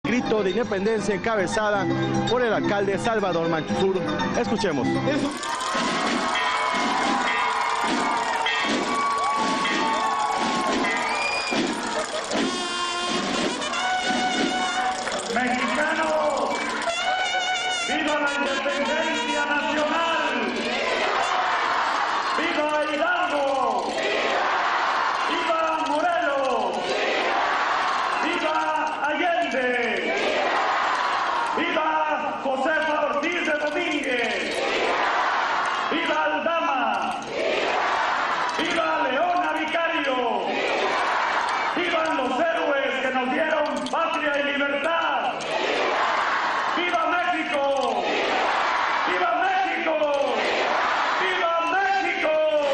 grito de independencia encabezada por el alcalde Salvador Manchur. Escuchemos. ¡Mexicanos! ¡Viva la independencia nacional! ¡Viva Hidalgo! ¡Viva Morelos! ¡Viva Allende! ¡Viva Josefa Ortiz de Domínguez! ¡Viva Aldama! ¡Viva Leona Vicario! ¡Vivan los héroes que nos dieron patria y libertad! ¡Viva México! ¡Viva México! ¡Viva México!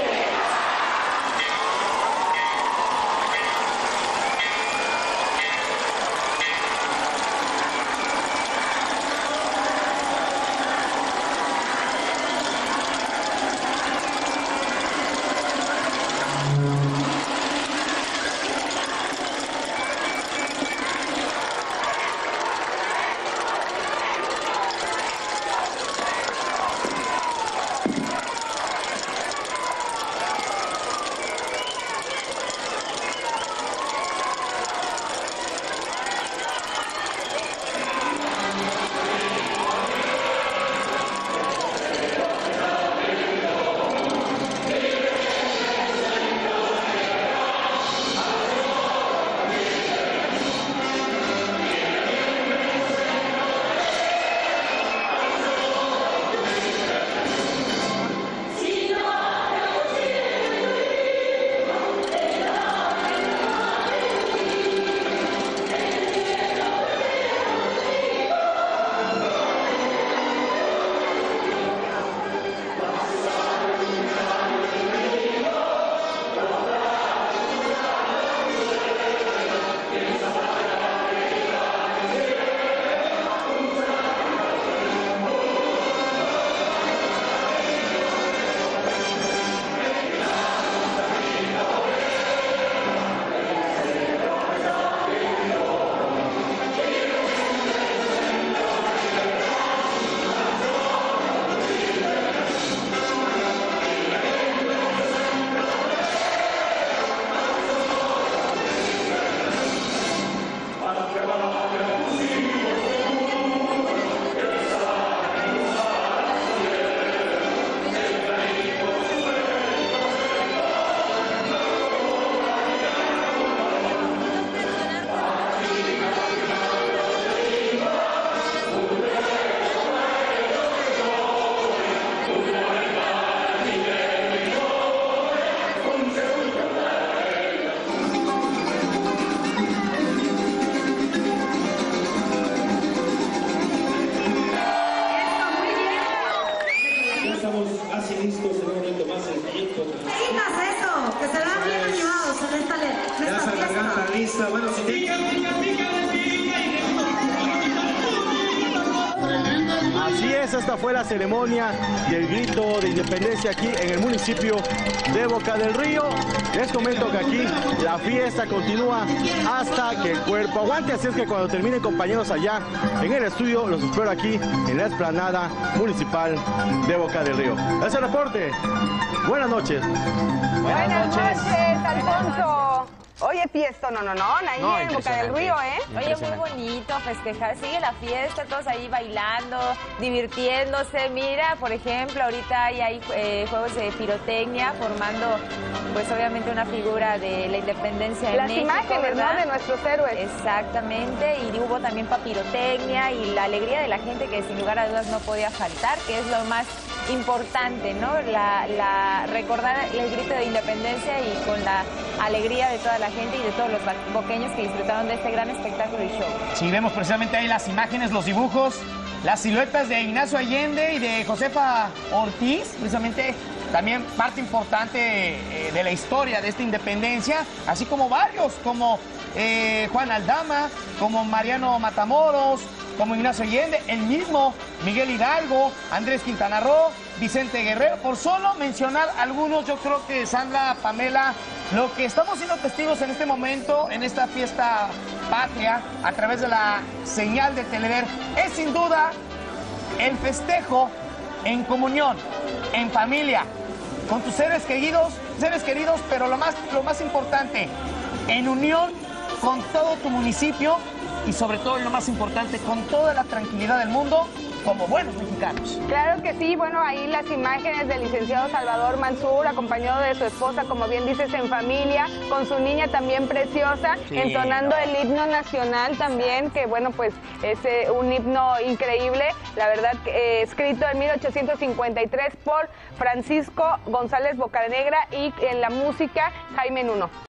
Bueno, así es, esta fue la ceremonia del grito de independencia aquí en el municipio de Boca del Río. Les comento que aquí la fiesta continúa hasta que el cuerpo aguante, así es que cuando terminen, compañeros, allá en el estudio, los espero aquí en la explanada municipal de Boca del Río. Ese es el reporte. Buenas noches. Buenas noches, Alfonso. Oye, fiesta, no, ahí en Boca del Río, ¿eh? Oye, muy bonito festejar, sigue la fiesta, todos ahí bailando, divirtiéndose. Mira, por ejemplo, ahorita hay juegos de pirotecnia formando, pues obviamente una figura de la independencia de México, imágenes, ¿verdad? ¿no?, de nuestros héroes. Exactamente, y hubo también pirotecnia y la alegría de la gente que sin lugar a dudas no podía faltar, que es lo más importante, ¿no? Recordar el grito de independencia y con la alegría de toda la gente y de todos los boqueños que disfrutaron de este gran espectáculo y show. Sí, vemos precisamente ahí las imágenes, los dibujos, las siluetas de Ignacio Allende y de Josefa Ortiz, precisamente también parte importante de la historia de esta independencia, así como varios, como Juan Aldama, como Mariano Matamoros, como Ignacio Allende, el mismo Miguel Hidalgo, Andrés Quintana Roo, Vicente Guerrero, por solo mencionar algunos. Yo creo que Sandra, Pamela, lo que estamos siendo testigos en este momento, en esta fiesta patria, a través de la señal de Telever, es sin duda el festejo en comunión, en familia, con tus seres queridos, pero lo más importante, en unión con todo tu municipio y sobre todo, y lo más importante, con toda la tranquilidad del mundo, como buenos mexicanos. Claro que sí, bueno, ahí las imágenes del licenciado Salvador Mansur, acompañado de su esposa, como bien dices, en familia, con su niña también preciosa, sí, entonando el himno nacional también, que bueno, pues es un himno increíble, la verdad, escrito en 1853 por Francisco González Bocanegra y en la música Jaime Nuno.